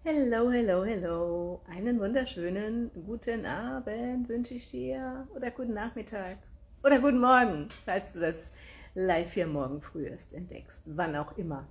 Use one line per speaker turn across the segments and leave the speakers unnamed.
Hello, hello, hello. Einen wunderschönen guten Abend wünsche ich dir oder guten Nachmittag oder guten Morgen, falls du das live hier morgen früh erst entdeckst, wann auch immer.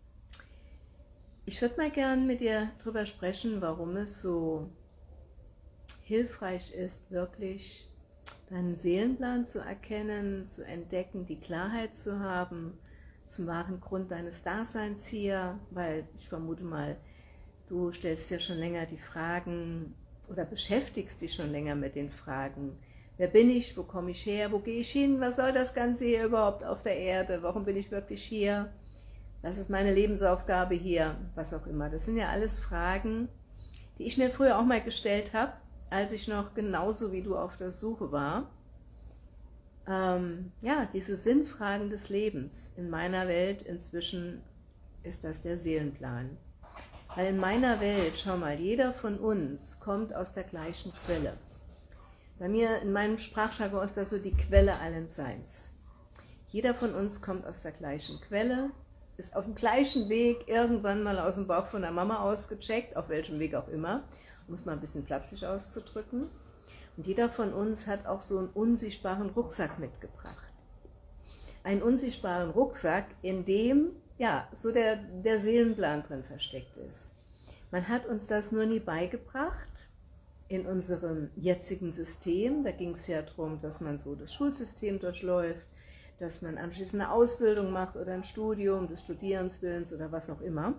Ich würde mal gern mit dir darüber sprechen, warum es so hilfreich ist, wirklich deinen Seelenplan zu erkennen, zu entdecken, die Klarheit zu haben, zum wahren Grund deines Daseins hier, weil ich vermute mal, du stellst dir schon länger die Fragen oder beschäftigst dich schon länger mit den Fragen. Wer bin ich? Wo komme ich her? Wo gehe ich hin? Was soll das Ganze hier überhaupt auf der Erde? Warum bin ich wirklich hier? Was ist meine Lebensaufgabe hier? Was auch immer. Das sind ja alles Fragen, die ich mir früher auch mal gestellt habe, als ich noch genauso wie du auf der Suche war. Ja, diese Sinnfragen des Lebens. In meiner Welt inzwischen ist das der Seelenplan. Weil in meiner Welt, schau mal, jeder von uns kommt aus der gleichen Quelle. Bei mir, in meinem Sprachjargon, ist das so die Quelle allen Seins. Jeder von uns kommt aus der gleichen Quelle, ist auf dem gleichen Weg irgendwann mal aus dem Bauch von der Mama ausgecheckt, auf welchem Weg auch immer, um es mal ein bisschen flapsig auszudrücken. Und jeder von uns hat auch so einen unsichtbaren Rucksack mitgebracht. Einen unsichtbaren Rucksack, in dem ja, so der Seelenplan drin versteckt ist. Man hat uns das nur nie beigebracht in unserem jetzigen System. Da ging es ja darum, dass man so das Schulsystem durchläuft, dass man anschließend eine Ausbildung macht oder ein Studium des Studierens willens oder was auch immer,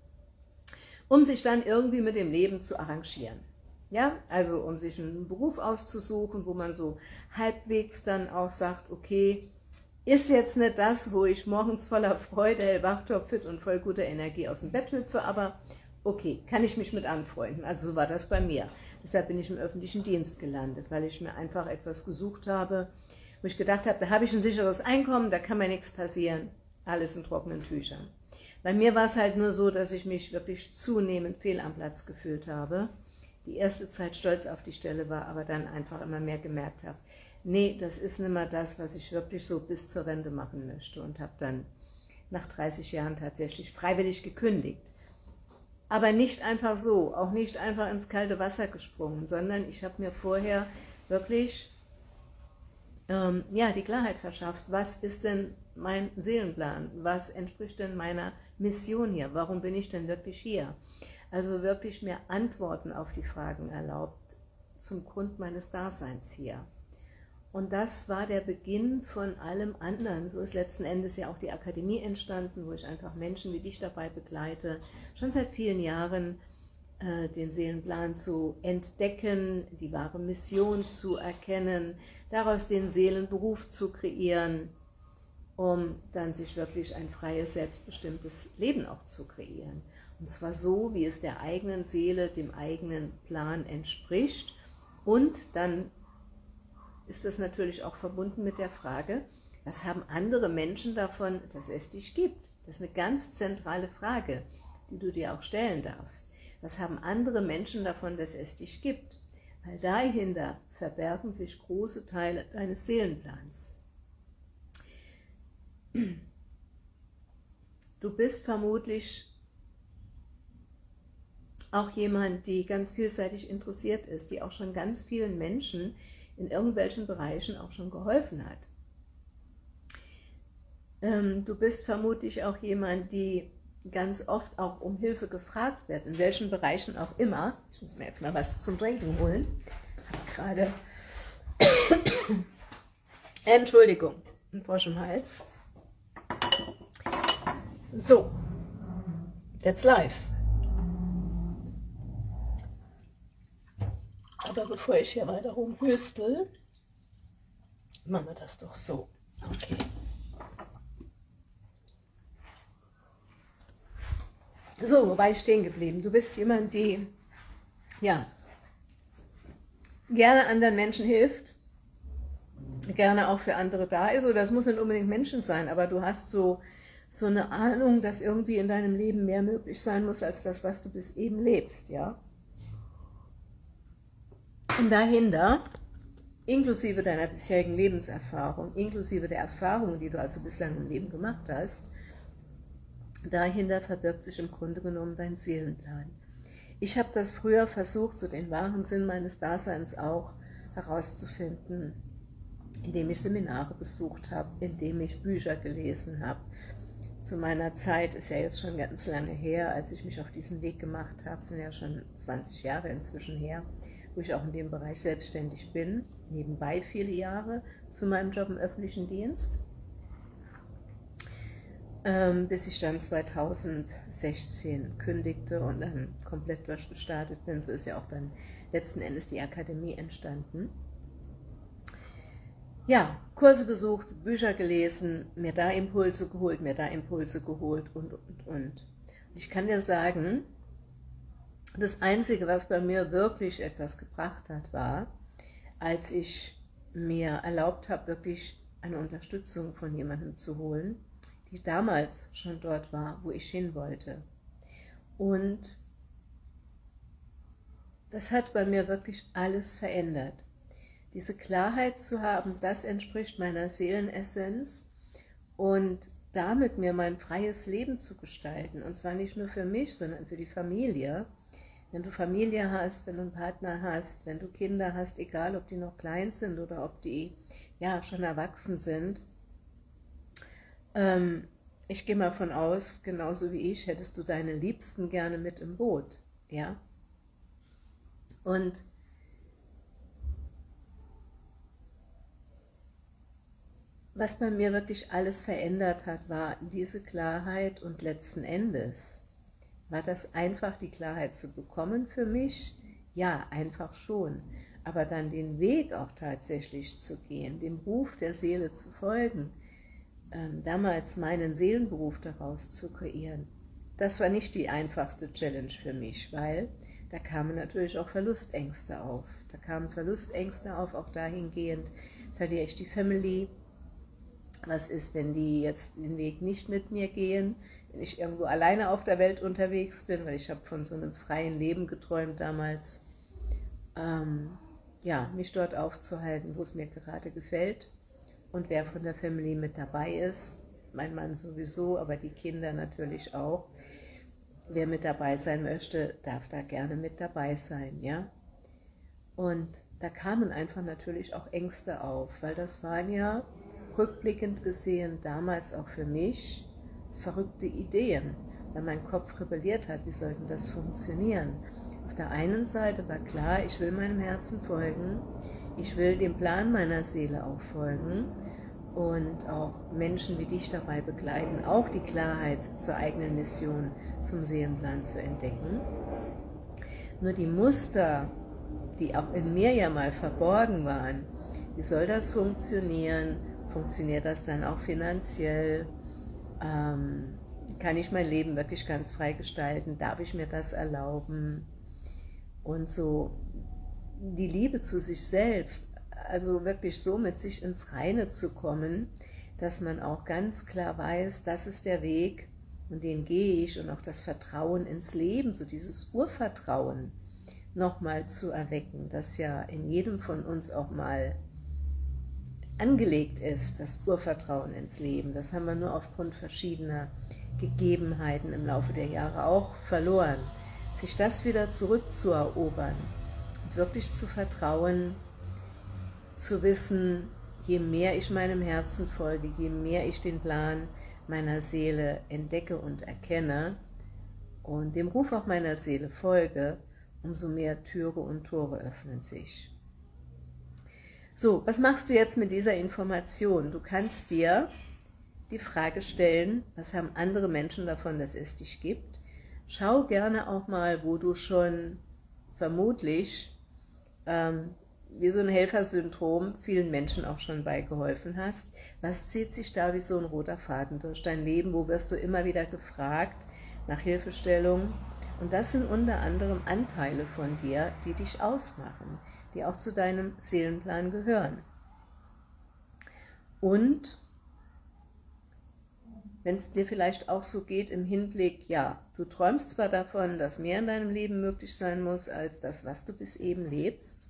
um sich dann irgendwie mit dem Leben zu arrangieren. Ja, also um sich einen Beruf auszusuchen, wo man so halbwegs dann auch sagt, okay, ist jetzt nicht das, wo ich morgens voller Freude, hellwach, topfit und voll guter Energie aus dem Bett hüpfe, aber okay, kann ich mich mit anfreunden. Also so war das bei mir. Deshalb bin ich im öffentlichen Dienst gelandet, weil ich mir einfach etwas gesucht habe, wo ich gedacht habe, da habe ich ein sicheres Einkommen, da kann mir nichts passieren, alles in trockenen Tüchern. Bei mir war es halt nur so, dass ich mich wirklich zunehmend fehl am Platz gefühlt habe, die erste Zeit stolz auf die Stelle war, aber dann einfach immer mehr gemerkt habe, nee, das ist nicht mehr das, was ich wirklich so bis zur Rente machen möchte, und habe dann nach 30 Jahren tatsächlich freiwillig gekündigt. Aber nicht einfach so, auch nicht einfach ins kalte Wasser gesprungen, sondern ich habe mir vorher wirklich ja, die Klarheit verschafft, was ist denn mein Seelenplan, was entspricht denn meiner Mission hier, warum bin ich denn wirklich hier? Also wirklich mir Antworten auf die Fragen erlaubt, zum Grund meines Daseins hier. Und das war der Beginn von allem anderen. So ist letzten Endes ja auch die Akademie entstanden, wo ich einfach Menschen wie dich dabei begleite, schon seit vielen Jahren den Seelenplan zu entdecken, die wahre Mission zu erkennen, daraus den Seelenberuf zu kreieren, um dann sich wirklich ein freies, selbstbestimmtes Leben auch zu kreieren. Und zwar so, wie es der eigenen Seele, dem eigenen Plan entspricht. Und dann ist das natürlich auch verbunden mit der Frage, was haben andere Menschen davon, dass es dich gibt? Das ist eine ganz zentrale Frage, die du dir auch stellen darfst. Was haben andere Menschen davon, dass es dich gibt? Weil dahinter verbergen sich große Teile deines Seelenplans. Du bist vermutlich auch jemand, die ganz vielseitig interessiert ist, die auch schon ganz vielen Menschen in irgendwelchen Bereichen auch schon geholfen hat. Du bist vermutlich auch jemand, die ganz oft auch um Hilfe gefragt wird, in welchen Bereichen auch immer. Ich muss mir jetzt mal was zum Trinken holen. Ich habe gerade Entschuldigung, einen Frosch im Hals. So, that's live. Aber bevor ich hier weiter rumhüstel, machen wir das doch so. Okay. So, wo war ich stehen geblieben? Du bist jemand, die ja gerne anderen Menschen hilft, gerne auch für andere da ist. Oder das muss nicht unbedingt Menschen sein, aber du hast so eine Ahnung, dass irgendwie in deinem Leben mehr möglich sein muss, als das, was du bis eben lebst, ja? Und dahinter, inklusive deiner bisherigen Lebenserfahrung, inklusive der Erfahrungen, die du also bislang im Leben gemacht hast, dahinter verbirgt sich im Grunde genommen dein Seelenplan. Ich habe das früher versucht, so den wahren Sinn meines Daseins auch herauszufinden, indem ich Seminare besucht habe, indem ich Bücher gelesen habe. Zu meiner Zeit, ist ja jetzt schon ganz lange her, als ich mich auf diesen Weg gemacht habe, sind ja schon 20 Jahre inzwischen her, wo ich auch in dem Bereich selbstständig bin, nebenbei viele Jahre zu meinem Job im öffentlichen Dienst, bis ich dann 2016 kündigte und dann komplett durchgestartet bin. So ist ja auch dann letzten Endes die Akademie entstanden. Ja, Kurse besucht, Bücher gelesen, mir da Impulse geholt und. Ich kann dir sagen, das Einzige, was bei mir wirklich etwas gebracht hat, war, als ich mir erlaubt habe, wirklich eine Unterstützung von jemandem zu holen, die damals schon dort war, wo ich hin wollte. Und das hat bei mir wirklich alles verändert. Diese Klarheit zu haben, das entspricht meiner Seelenessenz und damit mir mein freies Leben zu gestalten. Und zwar nicht nur für mich, sondern für die Familie. Wenn du Familie hast, wenn du einen Partner hast, wenn du Kinder hast, egal ob die noch klein sind oder ob die ja schon erwachsen sind. Ich gehe mal von aus, genauso wie ich, hättest du deine Liebsten gerne mit im Boot. Ja? Und was bei mir wirklich alles verändert hat, war diese Klarheit und letzten Endes war das einfach, die Klarheit zu bekommen für mich? Ja, einfach schon. Aber dann den Weg auch tatsächlich zu gehen, dem Ruf der Seele zu folgen, damals meinen Seelenberuf daraus zu kreieren, das war nicht die einfachste Challenge für mich, weil da kamen natürlich auch Verlustängste auf. Da kamen Verlustängste auf, auch dahingehend, verliere ich die Family. Was ist, wenn die jetzt den Weg nicht mit mir gehen, wenn ich irgendwo alleine auf der Welt unterwegs bin, weil ich habe von so einem freien Leben geträumt damals, ja, mich dort aufzuhalten, wo es mir gerade gefällt und wer von der Family mit dabei ist, mein Mann sowieso, aber die Kinder natürlich auch. Wer mit dabei sein möchte, darf da gerne mit dabei sein, ja. Und da kamen einfach natürlich auch Ängste auf, weil das waren ja rückblickend gesehen damals auch für mich verrückte Ideen, weil mein Kopf rebelliert hat, wie sollte das funktionieren? Auf der einen Seite war klar, ich will meinem Herzen folgen, ich will dem Plan meiner Seele auch folgen und auch Menschen wie dich dabei begleiten, auch die Klarheit zur eigenen Mission, zum Seelenplan zu entdecken. Nur die Muster, die auch in mir ja mal verborgen waren, wie soll das funktionieren? Funktioniert das dann auch finanziell? Kann ich mein Leben wirklich ganz frei gestalten? Darf ich mir das erlauben? Und so die Liebe zu sich selbst, also wirklich so mit sich ins Reine zu kommen, dass man auch ganz klar weiß, das ist der Weg und den gehe ich, und auch das Vertrauen ins Leben, so dieses Urvertrauen nochmal zu erwecken, das ja in jedem von uns auch mal angelegt ist, das Urvertrauen ins Leben. Das haben wir nur aufgrund verschiedener Gegebenheiten im Laufe der Jahre auch verloren. Sich das wieder zurückzuerobern und wirklich zu vertrauen, zu wissen, je mehr ich meinem Herzen folge, je mehr ich den Plan meiner Seele entdecke und erkenne und dem Ruf auch meiner Seele folge, umso mehr Türe und Tore öffnen sich. So, was machst du jetzt mit dieser Information? Du kannst dir die Frage stellen, was haben andere Menschen davon, dass es dich gibt? Schau gerne auch mal, wo du schon vermutlich wie so ein Helfersyndrom vielen Menschen auch schon beigeholfen hast. Was zieht sich da wie so ein roter Faden durch dein Leben? Wo wirst du immer wieder gefragt nach Hilfestellung? Und das sind unter anderem Anteile von dir, die dich ausmachen, die auch zu deinem Seelenplan gehören. Und wenn es dir vielleicht auch so geht im Hinblick, ja, du träumst zwar davon, dass mehr in deinem Leben möglich sein muss, als das, was du bis eben lebst,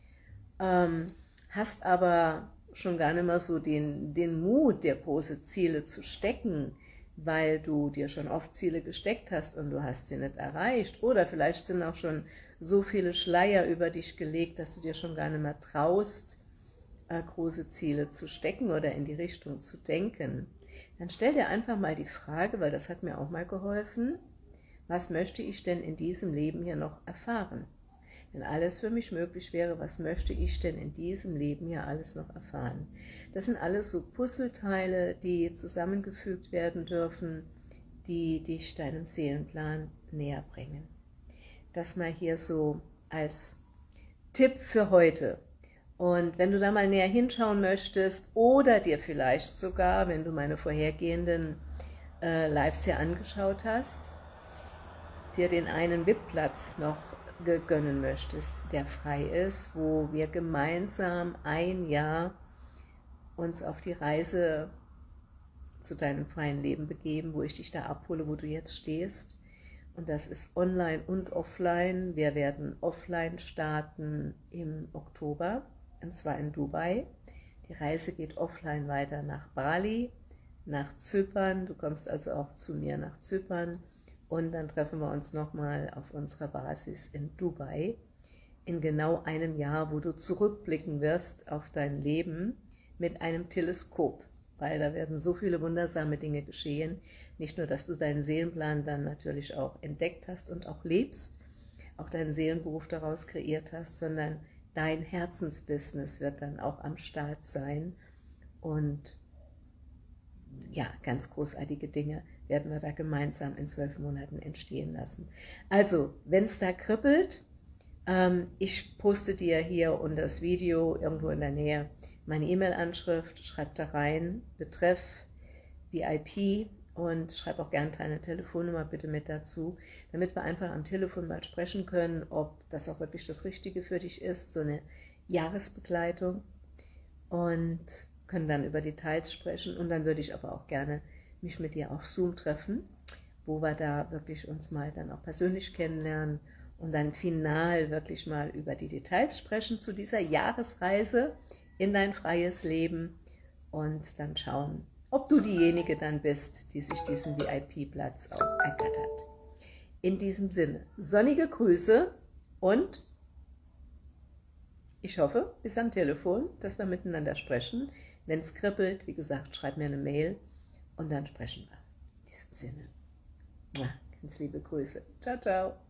hast aber schon gar nicht mehr so den Mut, dir große Ziele zu stecken, weil du dir schon oft Ziele gesteckt hast und du hast sie nicht erreicht. Oder vielleicht sind auch schon so viele Schleier über dich gelegt, dass du dir schon gar nicht mehr traust, große Ziele zu stecken oder in die Richtung zu denken. Dann stell dir einfach mal die Frage, weil das hat mir auch mal geholfen, was möchte ich denn in diesem Leben hier noch erfahren? Wenn alles für mich möglich wäre, was möchte ich denn in diesem Leben hier alles noch erfahren? Das sind alles so Puzzleteile, die zusammengefügt werden dürfen, die dich deinem Seelenplan näher bringen. Das mal hier so als Tipp für heute. Und wenn du da mal näher hinschauen möchtest oder dir vielleicht sogar, wenn du meine vorhergehenden Lives hier angeschaut hast, dir den einen VIP-Platz noch gönnen möchtest, der frei ist, wo wir gemeinsam ein Jahr uns auf die Reise zu deinem freien Leben begeben, wo ich dich da abhole, wo du jetzt stehst. Und das ist online und offline. Wir werden offline starten im Oktober, und zwar in Dubai. Die Reise geht offline weiter nach Bali, nach Zypern. Du kommst also auch zu mir nach Zypern. Und dann treffen wir uns nochmal auf unserer Basis in Dubai, in genau einem Jahr, wo du zurückblicken wirst auf dein Leben mit einem Teleskop, weil da werden so viele wundersame Dinge geschehen. Nicht nur, dass du deinen Seelenplan dann natürlich auch entdeckt hast und auch lebst, auch deinen Seelenberuf daraus kreiert hast, sondern dein Herzensbusiness wird dann auch am Start sein. Und ja, ganz großartige Dinge werden wir da gemeinsam in 12 Monaten entstehen lassen. Also, wenn es da kribbelt, ich poste dir hier unter das Video irgendwo in der Nähe meine E-Mail-Anschrift, schreib da rein, Betreff VIP und schreib auch gerne deine Telefonnummer bitte mit dazu, damit wir einfach am Telefon mal sprechen können, ob das auch wirklich das Richtige für dich ist, so eine Jahresbegleitung, und können dann über Details sprechen. Und dann würde ich aber auch gerne mich mit dir auf Zoom treffen, wo wir da wirklich uns mal dann auch persönlich kennenlernen und dann final wirklich mal über die Details sprechen zu dieser Jahresreise in dein freies Leben und dann schauen, ob du diejenige dann bist, die sich diesen VIP-Platz auch ergattert. In diesem Sinne, sonnige Grüße und ich hoffe, bis am Telefon, dass wir miteinander sprechen. Wenn es kribbelt, wie gesagt, schreib mir eine Mail und dann sprechen wir. In diesem Sinne, ganz liebe Grüße. Ciao, ciao.